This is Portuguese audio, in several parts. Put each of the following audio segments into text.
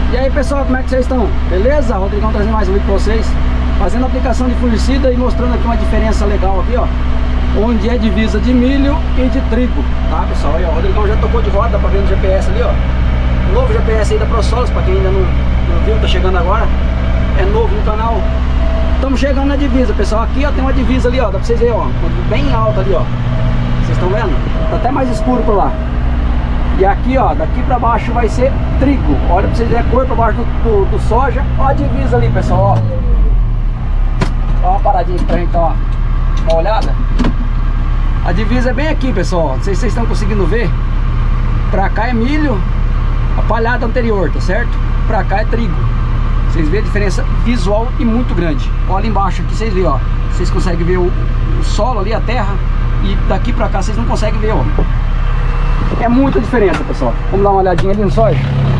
E aí pessoal, como é que vocês estão? Beleza? Rodrigão trazendo mais um vídeo pra vocês, fazendo aplicação de fungicida e mostrando aqui uma diferença legal aqui, ó, onde é divisa de milho e de trigo, tá pessoal? Aí, ó, o Rodrigão já tocou de roda, dá pra ver no GPS ali, ó. O novo GPS aí da ProSolos, pra quem ainda não viu, tá chegando agora, é novo no canal. Estamos chegando na divisa, pessoal. Aqui, ó, tem uma divisa ali, ó, dá pra vocês verem, ó, bem alta ali, ó. Vocês estão vendo? Tá até mais escuro por lá. E aqui, ó, daqui pra baixo vai ser trigo. Olha pra vocês verem a cor pra baixo do soja. Ó a divisa ali, pessoal, ó. Dá uma paradinha aqui pra gente dar uma olhada. A divisa é bem aqui, pessoal. Não sei se vocês estão conseguindo ver. Pra cá é milho, a palhada anterior, tá certo? Pra cá é trigo. Vocês veem a diferença visual e muito grande. Olha embaixo aqui, vocês veem, ó. Vocês conseguem ver o solo ali, a terra. E daqui pra cá vocês não conseguem ver, ó. É muita diferença, pessoal. Vamos dar uma olhadinha ali no soja.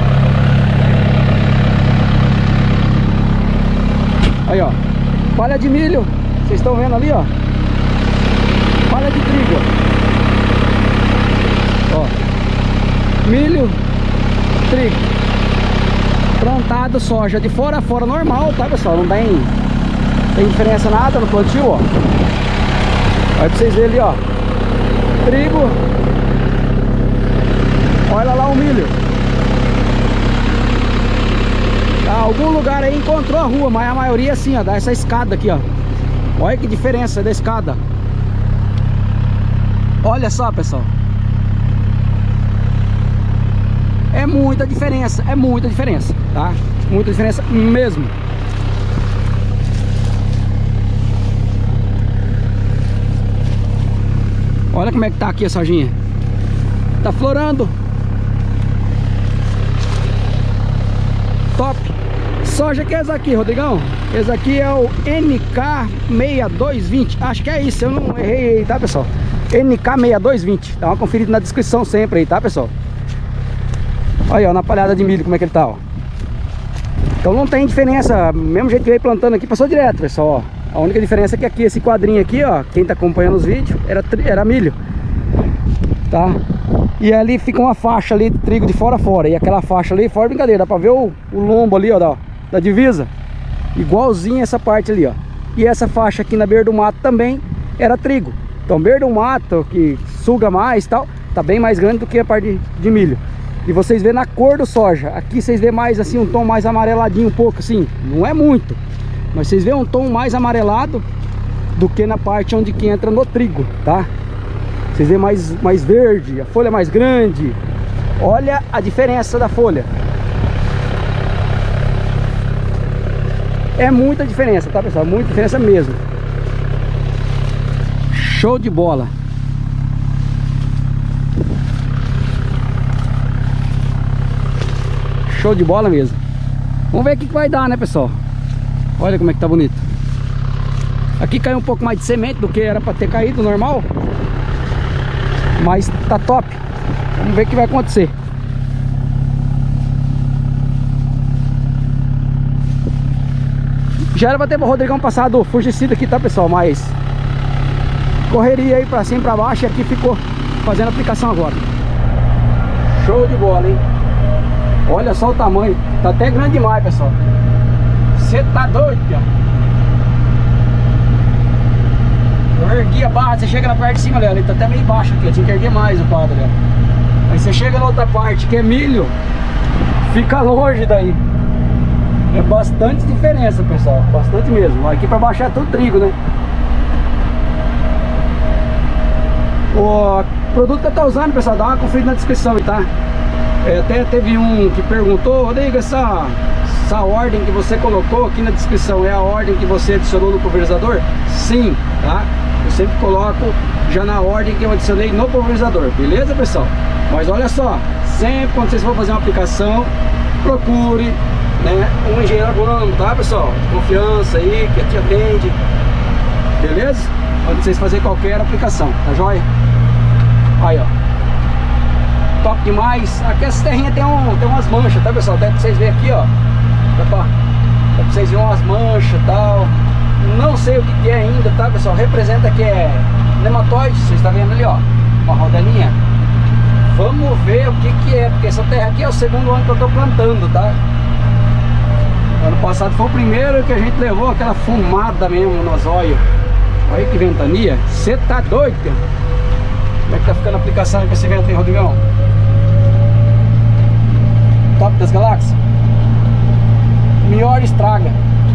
Aí, ó. Palha de milho. Vocês estão vendo ali, ó. Palha de trigo, ó. Milho, trigo. Plantado soja de fora a fora normal, tá, pessoal? Não tem diferença nada no plantio, ó. Aí pra vocês verem ali, ó. Trigo. Olha lá o milho. Algum lugar aí encontrou a rua, mas a maioria assim, ó, dá essa escada aqui, ó. Olha que diferença da escada. Olha só, pessoal. É muita diferença, tá? Muita diferença mesmo. Olha como é que tá aqui a sojinha. Tá florando. Top. Soja que é essa aqui, Rodrigão? Esse aqui é o NK6220. Acho que é isso, eu não errei aí, tá, pessoal? NK6220. Dá uma conferida na descrição sempre aí, tá, pessoal? Olha, ó, na palhada de milho como é que ele tá, ó. Então não tem diferença. Mesmo jeito que veio plantando aqui, passou direto, pessoal, ó. A única diferença é que aqui, esse quadrinho aqui, ó, quem tá acompanhando os vídeos, era milho, tá? E ali fica uma faixa ali de trigo de fora a fora. E aquela faixa ali, fora brincadeira, dá pra ver o lombo ali, ó, da divisa. Igualzinho essa parte ali, ó. E essa faixa aqui na beira do mato também era trigo. Então beira do mato, que suga mais e tal, tá bem mais grande do que a parte de milho. E vocês vê na cor do soja. Aqui vocês vê mais assim, um tom mais amareladinho um pouco assim. Não é muito, mas vocês vê um tom mais amarelado do que na parte onde que entra no trigo, tá? Vocês vê mais verde, a folha é mais grande. Olha a diferença da folha. É muita diferença, tá, pessoal? Muita diferença mesmo. Show de bola. Show de bola mesmo. Vamos ver o que vai dar, né, pessoal? Olha como é que tá bonito. Aqui caiu um pouco mais de semente do que era pra ter caído, normal. Mas tá top. Vamos ver o que vai acontecer. Já era pra ter o Rodrigão passado fungicida aqui, tá, pessoal? Mas correria aí pra cima e pra baixo. E aqui ficou fazendo a aplicação agora. Show de bola, hein? Olha só o tamanho. Tá até grande demais, pessoal. Você tá doido, cara? Eu ergui a barra, você chega na parte de cima dela, ele tá até meio baixo aqui, eu tinha que erguer mais o quadro dela. Aí você chega na outra parte, que é milho, fica longe daí. É bastante diferença, pessoal, bastante mesmo. Aqui pra baixo é tudo trigo, né? O produto que eu tô usando, pessoal, dá uma conferida na descrição, tá? Até teve um que perguntou: Rodrigo, essa ordem que você colocou aqui na descrição é a ordem que você adicionou no pulverizador? Sim, tá? Eu sempre coloco já na ordem que eu adicionei no pulverizador, beleza, pessoal? Mas olha só, sempre quando vocês for fazer uma aplicação, procure, né, um engenheiro agrônomo, tá, pessoal? Confiança aí, que te atende, beleza? Quando vocês fazerem qualquer aplicação, tá joia? Aí, ó, top demais. Aqui essa terrinha tem umas manchas, tá, pessoal? Dá pra vocês verem aqui, ó. Dá pra vocês verem umas manchas e tal. Não sei o que é ainda, tá, pessoal? Representa que é nematóide. Vocês estão vendo ali, ó, uma rodelinha. Vamos ver o que é, porque essa terra aqui é o segundo ano que eu tô plantando, tá? Ano passado foi o primeiro que a gente levou aquela fumada mesmo no zóio. Olha que ventania. Você tá doido, cara? Como é que tá ficando a aplicação com esse vento aí, Rodrigão? Top das galáxias. Melhor estraga.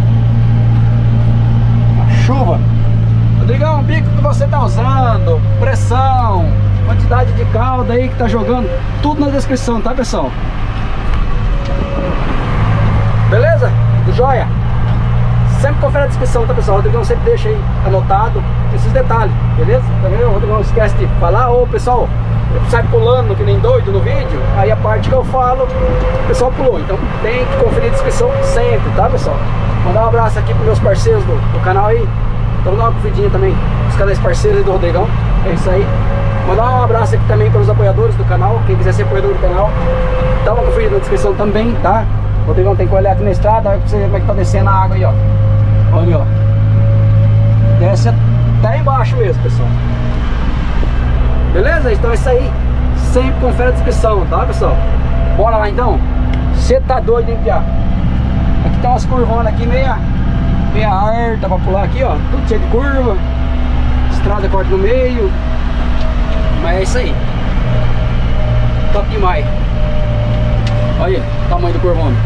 A chuva. Rodrigão, o bico que você tá usando, pressão, quantidade de calda aí que tá jogando, tudo na descrição, tá, pessoal? Beleza? Do joia? Sempre confere a descrição, tá, pessoal? O Rodrigão sempre deixa aí anotado esses detalhes, beleza? Também o Rodrigão esquece de falar, ô pessoal, sai pulando que nem doido no vídeo, aí a parte que eu falo, o pessoal pulou. Então tem que conferir a descrição sempre, tá, pessoal? Mandar um abraço aqui pros meus parceiros do canal aí. Então dá uma conferidinha também, os canais parceiros aí do Rodrigão. É isso aí. Mandar um abraço aqui também para os apoiadores do canal. Quem quiser ser apoiador do canal, dá uma conferida na descrição também, tá? O Rodrigão tem que olhar aqui na estrada, olha pra você ver como é que tá descendo a água aí, ó. Olha, ó. Desce até embaixo mesmo, pessoal. Beleza? Então é isso aí. Sempre confere a descrição, tá, pessoal? Bora lá então. Você tá doido, hein, piá? Aqui tem umas curvonas aqui meia harta pra pular aqui, ó. Tudo cheio de curva. Estrada corta no meio. Mas é isso aí. Top demais. Olha o tamanho do curvão.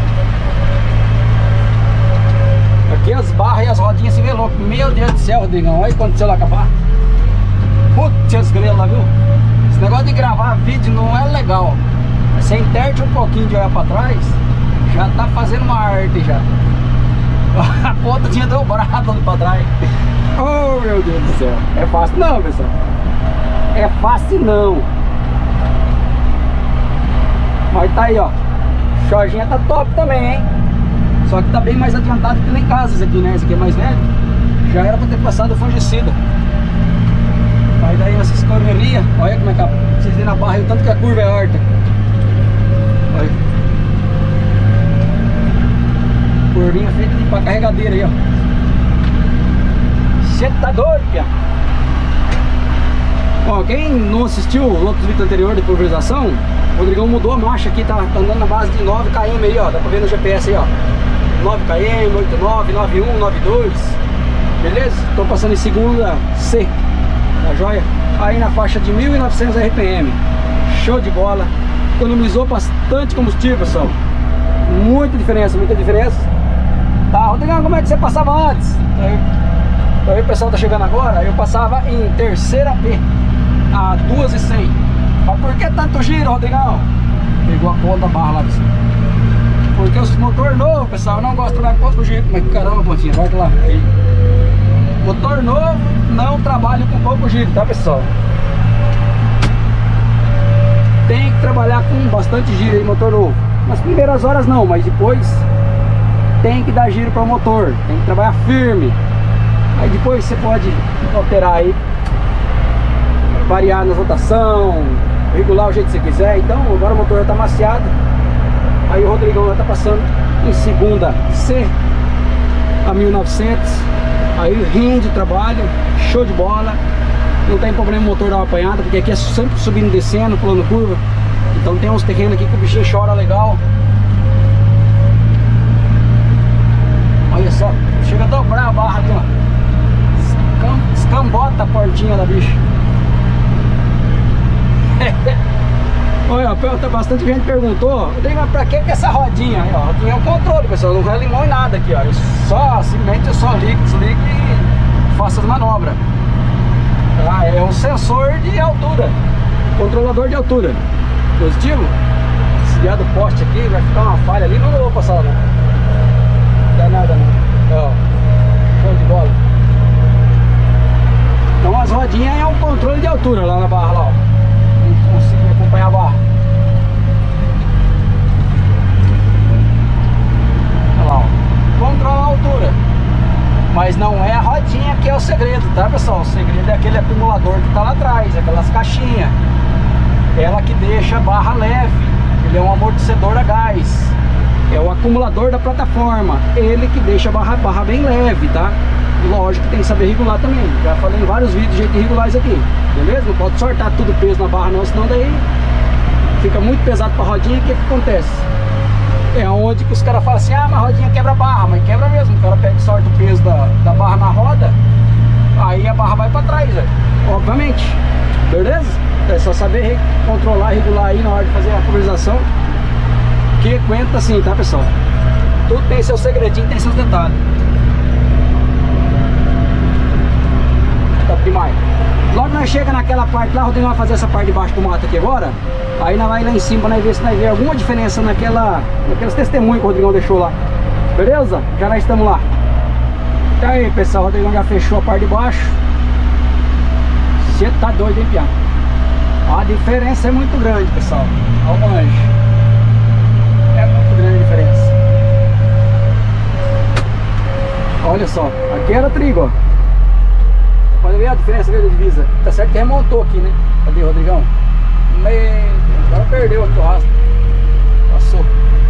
Aqui as barras e as rodinhas se vê louco. Meu Deus do céu, Rodrigão. Olha quando o celular acabar. Putz, as grelas lá, viu? Esse negócio de gravar vídeo não é legal. Você interte um pouquinho de olhar pra trás, já tá fazendo uma arte já. A ponta tinha dobrado ali pra trás. Oh, meu Deus do céu. É fácil não, pessoal. É fácil não. Mas tá aí, ó. Jorginha tá top também, hein? Só que tá bem mais adiantado que lá em casa esse aqui, né? Esse aqui é mais velho. Já era pra ter passado o fungicida. Mas daí essas correrias. Olha como é que vocês veem na barra aí o tanto que a curva é harta. Olha. Curvinha feita pra carregadeira aí, ó. Você tá doido, pia? Ó, quem não assistiu o outro vídeo anterior de pulverização, o Rodrigão mudou a marcha aqui, tá andando na base de 9 km aí, ó. Dá pra ver no GPS aí, ó. 9 km, 89, 91, 92. Beleza? Tô passando em segunda C. Tá joia? Aí na faixa de 1.900 RPM. Show de bola. Economizou bastante combustível, pessoal. Muita diferença, muita diferença. Tá, Rodrigão, como é que você passava antes? Aí o pessoal tá chegando agora. Eu passava em terceira P a 2.100. Mas por que tanto giro, Rodrigão? Pegou a ponta da barra lá, pessoal. Porque os motor novo, pessoal, eu não gosto de trabalhar com pouco giro. Mas caramba, pontinha, volta lá. Aí. Motor novo, não trabalho com pouco giro, tá, pessoal? Tem que trabalhar com bastante giro aí, motor novo. Nas primeiras horas não, mas depois tem que dar giro para o motor. Tem que trabalhar firme. Aí depois você pode alterar aí, variar na rotação, regular o jeito que você quiser. Então agora o motor já está maciado. Aí o Rodrigão já está passando em segunda C a 1.900. Aí rende o trabalho, show de bola. Não tem problema o motor dar uma apanhada, porque aqui é sempre subindo e descendo, pulando curva. Então tem uns terrenos aqui que o bichinho chora legal. Olha só, chega a dobrar a barra aqui, ó. Escambota a portinha da bicha. Olha, bastante gente perguntou, pra que essa rodinha? Aí, ó, rodinha é o controle, pessoal, não vai limão em nada aqui, ó. Simplesmente eu só ligo, desligo e faço as manobras. Ah, é um sensor de altura, controlador de altura. Positivo. Se vier do poste aqui, vai ficar uma falha ali, mas não vou passar lá não. Não dá nada não. Ó, show de bola. Então as rodinhas é um controle de altura lá na barra, lá, ó. Não consigo acompanhar a barra. Olha lá, ó. Controla a altura. Mas não é a rodinha que é o segredo, tá, pessoal? O segredo é aquele acumulador que tá lá atrás, aquelas caixinhas. Ela que deixa a barra leve. Ele é um amortecedor a gás. É o acumulador da plataforma. Ele que deixa a barra bem leve, tá? Lógico que tem que saber regular também. Já falei em vários vídeos de jeito de regular isso aqui. Beleza? Não pode sortar tudo o peso na barra não, senão daí fica muito pesado pra rodinha. E o que acontece? É onde Onde que os caras falam assim, ah, mas a rodinha quebra a barra, mas quebra mesmo. O cara pega e sorte o peso da barra na roda, aí a barra vai pra trás, velho. Obviamente, beleza? É só saber controlar, regular aí na hora de fazer a pulverização, que aguenta assim, tá, pessoal? Tudo tem seu segredinho, tem seus detalhes. Top demais. Logo nós chega naquela parte lá, o Rodrigo vai fazer essa parte de baixo do mato aqui agora. Aí nós vai lá em cima, nós ver se nós vê alguma diferença naqueles testemunhos que o Rodrigão deixou lá. Beleza? Já nós estamos lá. Então aí, pessoal, o Rodrigão já fechou a parte de baixo. Você tá doido, hein, piá? A diferença é muito grande, pessoal. Olha o anjo. É muito grande a diferença. Olha só, aqui era trigo, ó. Pode ver a diferença da divisa. Tá certo que remontou aqui, né? Cadê o Rodrigão? Agora perdeu aqui o rastro. Passou.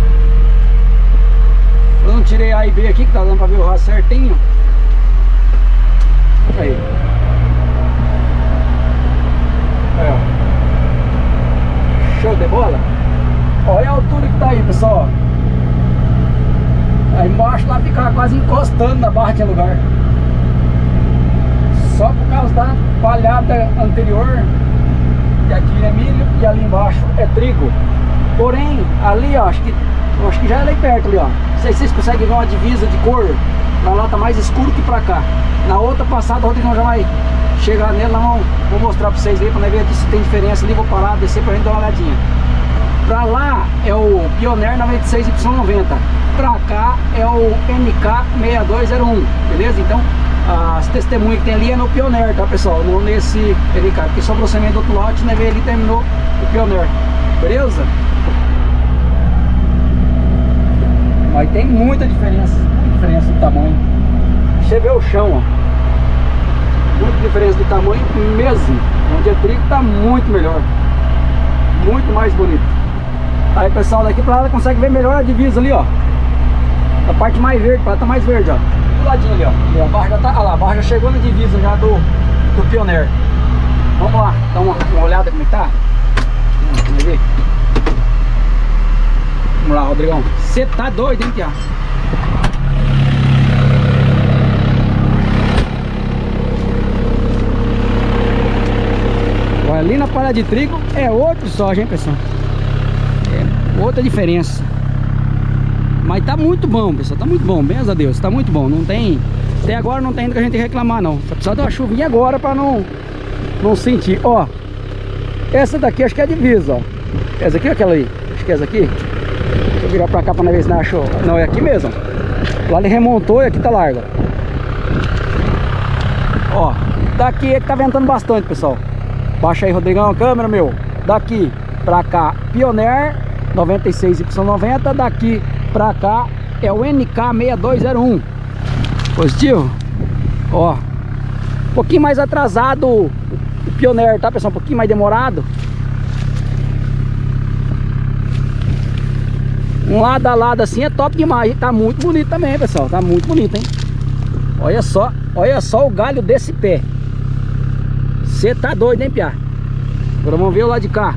Eu não tirei A e B aqui, que tá dando pra ver o rastro certinho. Aí. Aí, ó. Show de bola. Olha a altura que tá aí, pessoal. Aí embaixo lá fica quase encostando na barra de lugar. Só por causa da palhada anterior. E aqui é milho e ali embaixo é trigo. Porém, ali ó, acho que já é ali perto ali, ó. Não sei se vocês conseguem ver uma divisa de cor. Pra lá tá mais escuro que pra cá. Na outra passada, o Rodrigão já vai chegar nela. Vou mostrar pra vocês aí, pra ver se tem diferença ali. Vou parar, descer pra gente dar uma olhadinha. Pra lá é o Pioneer 96Y90. Pra cá é o NK6201. Beleza? Então, as testemunhas que tem ali é no Pioneer, tá, pessoal? Não nesse NK, porque sobrou semente do outro lote, né? Veio ali e terminou o Pioneer. Beleza? Mas tem muita diferença do tamanho. Você vê o chão, ó. Muita diferença de tamanho mesmo. Onde é trigo tá muito melhor. Muito mais bonito. Aí, pessoal, daqui pra lá consegue ver melhor a divisa ali, ó. A parte mais verde, pra lá tá mais verde, ó. Do ladinho ali, ó. E a barra já tá, olha lá, a barra já chegou na divisa já do Pioneer. Vamos lá, dar uma olhada como é que tá. Vamos ver. Vamos lá, Rodrigão. Você tá doido, hein, Pia? Olha, ali na palha de trigo é outro soja, hein, pessoal? É outra diferença. Mas tá muito bom, pessoal, tá muito bom, graças a Deus, tá muito bom. Não tem, até agora não tem ainda que a gente reclamar, não. Só precisa de uma chuvinha agora pra não sentir. Ó, essa daqui acho que é a divisa, ó. Essa aqui ou aquela aí? Acho que é essa aqui. Deixa eu virar pra cá pra não ver se não achou. Não, é aqui mesmo. Lá ele remontou e aqui tá largo. Ó, daqui é que tá ventando bastante, pessoal. Baixa aí, Rodrigão, a câmera, meu. Daqui pra cá, Pioneer 96Y90. Daqui pra cá é o NK6201. Positivo. Ó, um pouquinho mais atrasado o Pioneer, tá, pessoal? Um pouquinho mais demorado. Um lado a lado assim é top demais. Tá muito bonito também, pessoal. Tá muito bonito, hein? Olha só o galho desse pé. Você tá doido, hein, Piá? Agora vamos ver o lado de cá.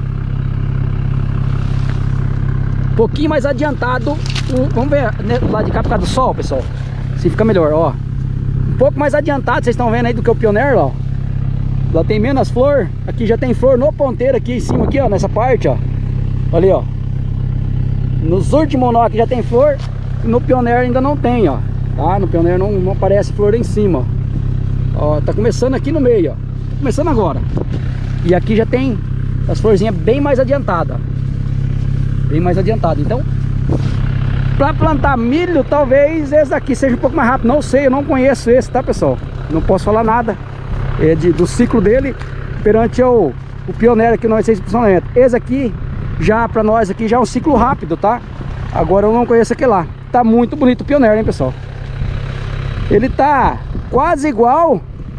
Um pouquinho mais adiantado. Vamos ver o lado de cá por causa do sol, pessoal. Se fica melhor, ó. Um pouco mais adiantado, vocês estão vendo aí, do que o Pioneer, ó. Lá tem menos flor. Aqui já tem flor no ponteiro aqui em cima, aqui, ó, nessa parte, ó. Ali, ó. Nos últimos nó aqui já tem flor. No Pioneer ainda não tem, ó. Tá? No Pioneer não aparece flor em cima, ó. Ó, tá começando aqui no meio, ó. Tá começando agora. E aqui já tem as florzinhas bem mais adiantadas, ó. Bem mais adiantado. Então, para plantar milho, talvez esse aqui seja um pouco mais rápido. Não sei, eu não conheço esse, tá, pessoal? Não posso falar nada do ciclo dele perante o Pioneer aqui no 96%. Esse aqui, já para nós aqui, já é um ciclo rápido, tá? Agora eu não conheço aquele lá. Tá muito bonito o Pioneer, hein, pessoal? Ele tá quase igual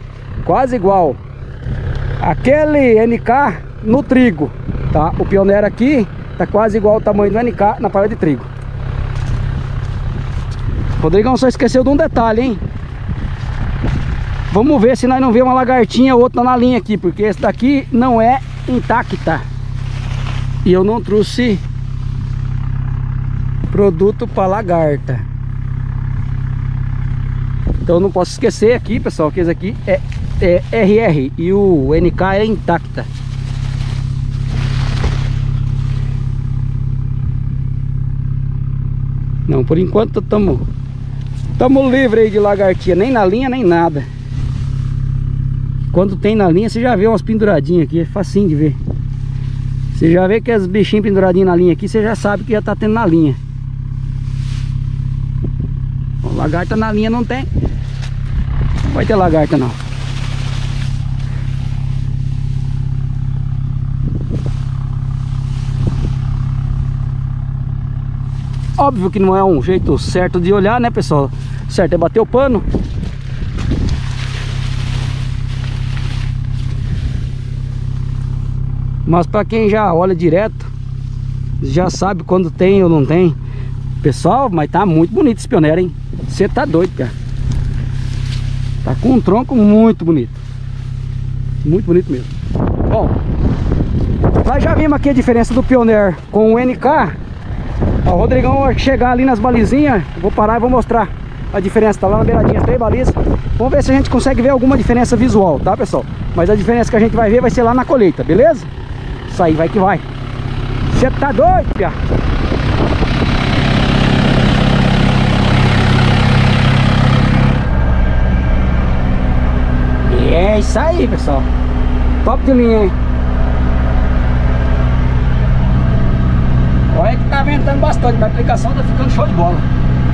aquele NK no trigo, tá? O Pioneer aqui tá quase igual ao tamanho do NK na palha de trigo. Rodrigão só esqueceu de um detalhe, hein? Vamos ver se nós não vemos uma lagartinha ou outra na linha aqui, porque esse daqui não é intacta. E eu não trouxe Produto para lagarta. Então não posso esquecer aqui, pessoal, que esse aqui é RR e o NK é intacta. Não, por enquanto estamos livres aí de lagartinha, nem na linha nem nada. Quando tem na linha você já vê umas penduradinhas aqui, é facinho de ver. Você já vê que as bichinhas penduradinhas na linha aqui, você já sabe que já tá tendo na linha. Ó, lagarta na linha não tem. Não vai ter lagarta não. Óbvio que não é um jeito certo de olhar, né, pessoal? Certo é bater o pano. Mas para quem já olha direto, já sabe quando tem ou não tem. Pessoal, mas tá muito bonito esse pioneiro, hein? Você tá doido, cara. Tá com um tronco muito bonito. Muito bonito mesmo. Bom, nós já vimos aqui a diferença do pioneiro com o NK. Ó, o Rodrigão vai chegar ali nas balizinhas. Vou parar e vou mostrar a diferença. Tá lá na beiradinha, as 3 balizas. Vamos ver se a gente consegue ver alguma diferença visual, tá, pessoal? Mas a diferença que a gente vai ver vai ser lá na colheita, beleza? Isso aí, vai que vai. Você tá doido, pia? E é isso aí, pessoal. Top de linha, hein? Olha que tá ventando bastante, mas a aplicação tá ficando show de bola.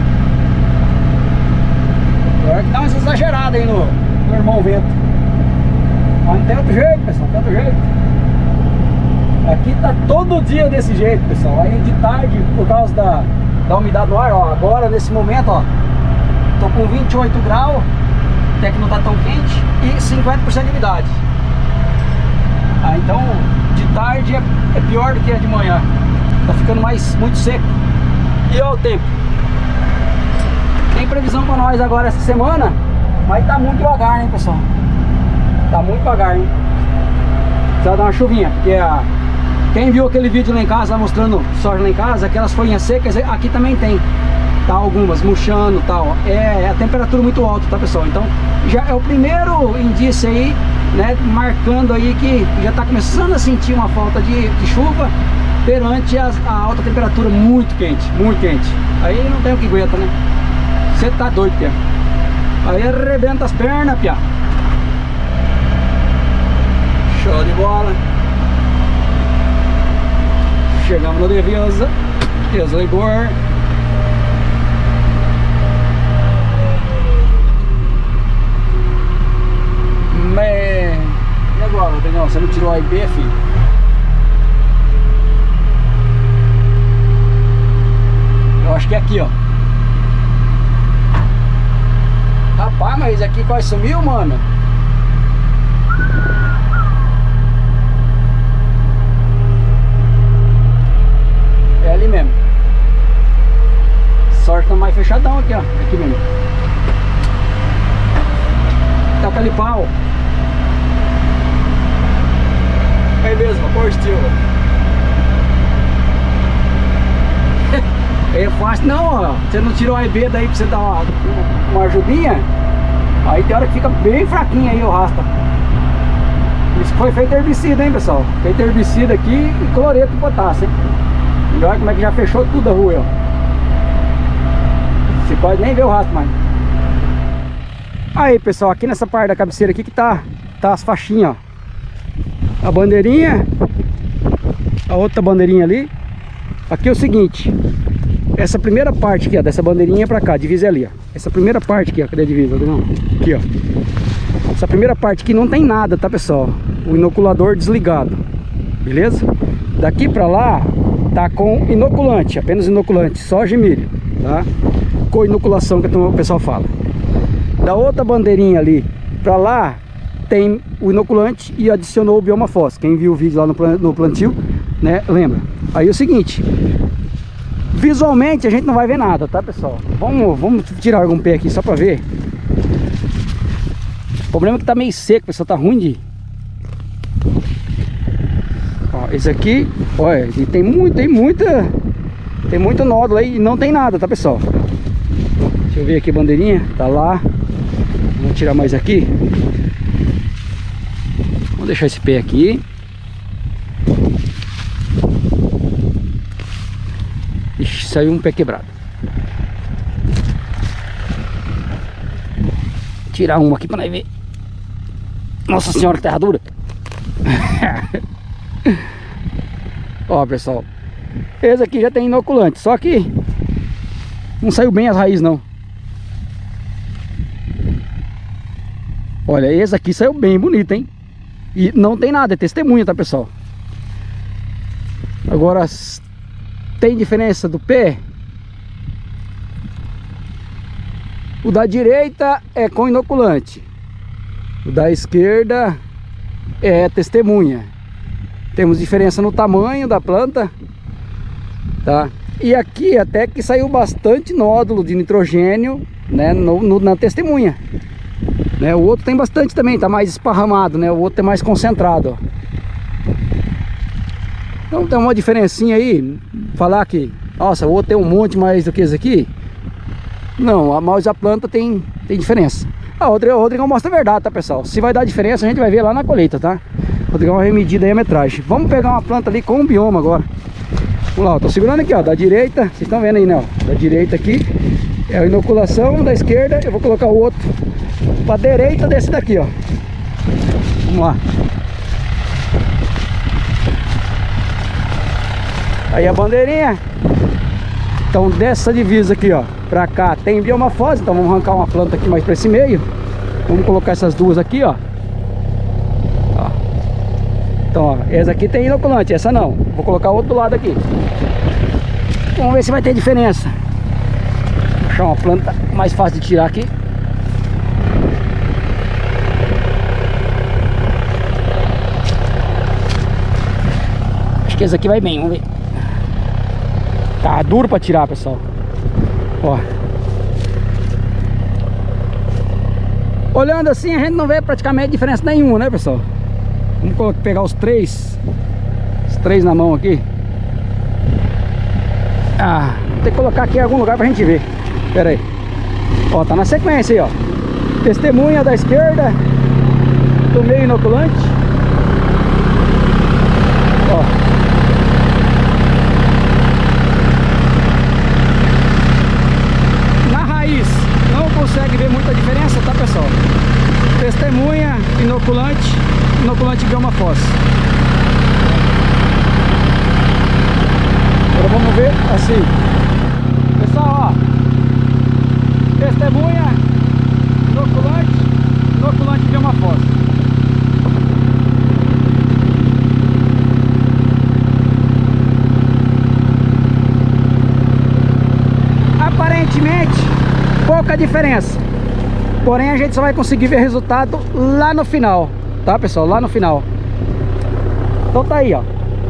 Agora que dá umas exageradas aí no irmão vento. Mas não tem outro jeito, pessoal, não tem outro jeito. Aqui tá todo dia desse jeito, pessoal. Aí de tarde, por causa da umidade no ar, ó. Agora, nesse momento, ó, tô com 28 graus, até que não tá tão quente, e 50% de umidade. Ah, então, de tarde é pior do que a de manhã. Tá ficando muito seco. E ó o tempo. Tem previsão pra nós agora essa semana, mas tá muito devagar, hein, pessoal? Tá muito devagar, hein? Precisa dar uma chuvinha, porque quem viu aquele vídeo lá em casa, mostrando soja lá em casa, aquelas folhinhas secas, aqui também tem. Tá, algumas murchando e tal. É a temperatura muito alta, tá, pessoal? Então, já é o primeiro indício aí, né, marcando aí que já tá começando a sentir uma falta de chuva perante a alta temperatura muito quente, muito quente. Aí não tem o que aguenta, né? Você tá doido, pia. Aí arrebenta as pernas, pia. Show de bola. Chegamos no Devisa, desligor. E agora, Daniel? Você não tirou A e B, filho? Eu acho que é aqui, ó. Rapaz, mas esse aqui quase sumiu, mano. É ali mesmo. Sorte tá mais fechadão aqui, ó. Aqui mesmo. Tá com ali pau. É mesmo, por estilo. É fácil não, ó. Você não tirou a EB daí pra você dar uma ajudinha. Aí tem hora que fica bem fraquinha aí o rasta. Isso foi feito herbicida, hein, pessoal? Feito herbicida aqui e cloreto de potássio, hein? E olha como é que já fechou tudo a rua, ó. Você pode nem ver o rastro mais. Aí, pessoal, aqui nessa parte da cabeceira aqui que tá as faixinhas, ó. A bandeirinha, a outra bandeirinha ali. Aqui é o seguinte, essa primeira parte aqui, ó, dessa bandeirinha pra cá, a divisa é ali, ó. Essa primeira parte aqui, ó, cadê a divisa? Não, aqui, ó. Essa primeira parte aqui não tem nada, tá, pessoal? O inoculador desligado, beleza? Daqui pra lá tá com inoculante, apenas inoculante, soja e milho, tá? Com inoculação que o pessoal fala. Da outra bandeirinha ali pra lá tem o inoculante e adicionou o bioma fósforo. Quem viu o vídeo lá no plantio, né, lembra. Aí é o seguinte, visualmente a gente não vai ver nada, tá, pessoal? Vamos tirar algum pé aqui só pra ver. O problema é que tá meio seco, pessoal, tá ruim de... Ó, esse aqui, olha, tem muita Tem muito nódulo aí e não tem nada, tá, pessoal? Deixa eu ver aqui a bandeirinha, tá lá. Vamos tirar mais aqui. Vamos deixar esse pé aqui. Ixi, saiu um pé quebrado. Tirar uma aqui pra nós ver. Nossa senhora, que terra dura. Ó, pessoal, esse aqui já tem inoculante, só que não saiu bem as raízes não. Olha, esse aqui saiu bem bonito, hein? E não tem nada, é testemunha, tá, pessoal? Agora, tem diferença do pé? O da direita é com inoculante, o da esquerda é testemunha. Temos diferença no tamanho da planta, tá? E aqui até que saiu bastante nódulo de nitrogênio, né, na testemunha, né? O outro tem bastante também, tá mais esparramado, né? O outro é mais concentrado, ó. Então tem uma diferencinha aí. Falar que, nossa, o outro tem um monte mais do que esse aqui. Não, mas a planta tem diferença. O Rodrigão mostra a verdade, tá, pessoal? Se vai dar diferença, a gente vai ver lá na colheita, tá? O Rodrigão vai medir aí a metragem. Vamos pegar uma planta ali com um bioma agora. Vamos lá, eu tô segurando aqui, ó, da direita. Vocês estão vendo aí, né, ó? Da direita aqui é a inoculação, da esquerda eu vou colocar o outro pra direita desse daqui, ó. Vamos lá. Aí a bandeirinha. Então dessa divisa aqui, ó, pra cá tem biomafose. Então vamos arrancar uma planta aqui mais pra esse meio. Vamos colocar essas duas aqui, ó. Então, ó, essa aqui tem inoculante, essa não. Vou colocar outro lado aqui. Vamos ver se vai ter diferença. Vou achar uma planta mais fácil de tirar aqui. Acho que esse aqui vai bem, vamos ver. Tá duro pra tirar, pessoal. Ó. Olhando assim, a gente não vê praticamente diferença nenhuma, né, pessoal? Vamos pegar os três na mão aqui. Ah, vou ter que colocar aqui em algum lugar pra gente ver. Pera aí. Ó, tá na sequência aí, ó. Testemunha da esquerda, do meio inoculante. Ó. Consegue ver muita diferença, tá, pessoal? Testemunha, inoculante biomafose. Agora vamos ver assim. Pessoal, ó. Testemunha, inoculante biomafose. Aparentemente pouca diferença, porém a gente só vai conseguir ver resultado lá no final, tá, pessoal? Lá no final. Então tá aí, ó.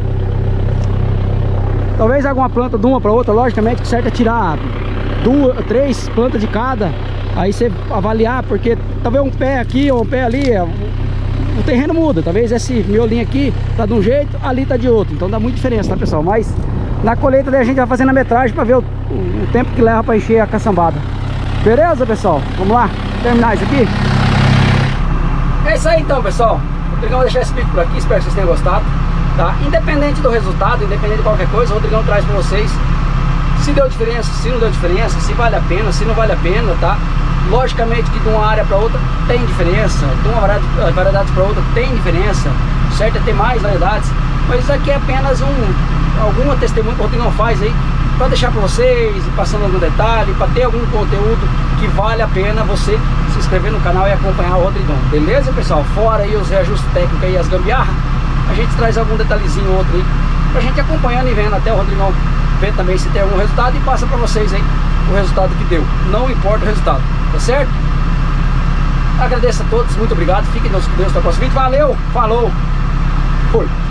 Talvez alguma planta de uma para outra, logicamente que certo é tirar 2, 3 plantas de cada. Aí você avaliar, porque talvez um pé aqui ou um pé ali, o terreno muda. Talvez esse miolinho aqui tá de um jeito, ali tá de outro. Então dá muita diferença, tá, pessoal? Mas na colheita daí a gente vai fazendo a metragem para ver o tempo que leva para encher a caçambada. Beleza, pessoal? Vamos lá terminar isso aqui. É isso aí então, pessoal. O Rodrigão vai deixar esse vídeo por aqui. Espero que vocês tenham gostado, tá? Independente do resultado, independente de qualquer coisa, o Rodrigão traz para vocês se deu diferença, se não deu diferença, se vale a pena, se não vale a pena, tá? Logicamente que de uma área para outra tem diferença, de uma variedade para outra tem diferença. O certo é ter mais variedades, mas isso aqui é apenas alguma testemunha que o Rodrigão faz aí para deixar para vocês, passando algum detalhe, para ter algum conteúdo que vale a pena você se inscrever no canal e acompanhar o Rodrigão. Beleza, pessoal? Fora aí os reajustes técnicos e as gambiarras, a gente traz algum detalhezinho ou outro aí pra gente acompanhando e vendo até o Rodrigão ver também se tem algum resultado e passa para vocês aí o resultado que deu. Não importa o resultado, tá certo? Agradeço a todos, muito obrigado. Fiquem com Deus, até o próximo vídeo. Valeu, falou, fui!